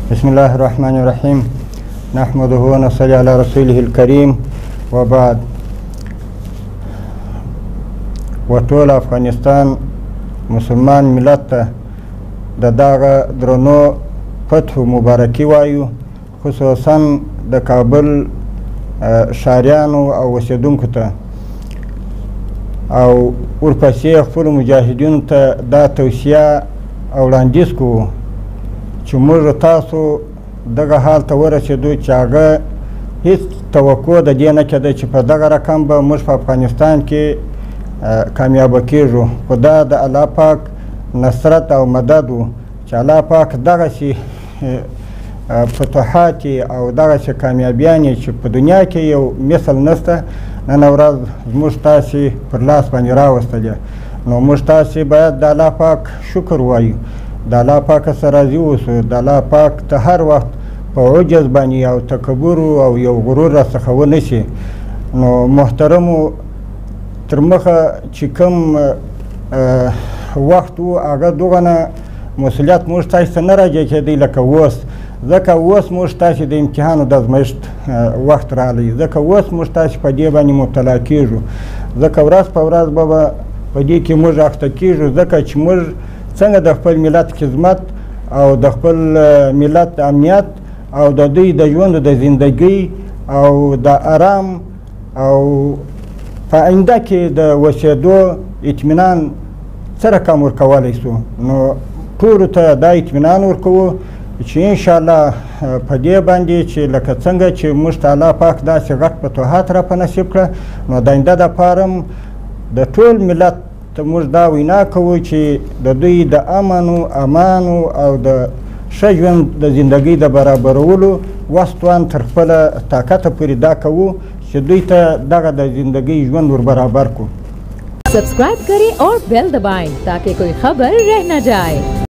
بسم الله الرحمن الرحیم نحمده و نصلی علی رسوله الکریم و بعد. و ټول افغانستان مسلمان ملت ته د دغه درنو فتحو مبارکي وایو، خصوصا د کابل ښاریانو او اوسېدونکو ته، او ورپسې خپلو مجاهدینو ته دا توصیه او وړاندیز کوو چې موږ تاسو دغه حال ته ورسېدو چې هغه هېڅ توقع د دې نه کېده چې په دغه رقم به موږ په افغانستان کې کامیابه کېږو، خو دا د الله پاک نصرت او مدد و چې الله پاک دغسې فتوحات او دغسې کامیابیانې چې په دنیا کې یو مثل نشته نن ورځ زموږ تاسې پر لاس باندې راوستلې. نو موږ تاسې باید د الله پاک شکر وایو، د الله پاک سره راضي اوسو، د الله پاک ته هر وخت په عجز باندې او تکبر او یو غرور راڅخه ونه شي. نو محترمو تر مخه چې کوم وخت و هغه دغه مسؤلیت موږ تاسې ته نه راجع کېدی لکه اوس، ځکه اوس موږ تاسې د امتحان د ازمایښت وخت راغلی، ځکه اوس موږ تاسې په دې باندې مبتلا کېږو، ځکه ورځ په ورځ به په دې کې موږ اخته کېږو، ځکه چې موږ څنګه د خپل ملت خدمت او د خپل ملت امنیت او د دوی د ژوند د زندګۍ او د آرام او په آینده کې د اوسېدو اطمینان څه رقم ورکولی سو. نو ټولو ته دا اطمینان ورکوو چې انشاءالله په دې باندې چې لکه څنګه چې موږ ته الله پاک داسې غټ فتوحات را په نصیب کړه، نو د آینده دپاره هم د ټول ملت ته موږ دا وینا کوو چې د دوی د امنو امانو او د ښه ژوند د زندګۍ د برابرولو وس توان تر خپله طاقته پورې دا کوو چې دوی ته دغه د زندګۍ ژوند ور برابر کو. सब्सक्राइब करें और बेल दबाएं ताकि कोई खबर रह न जाए।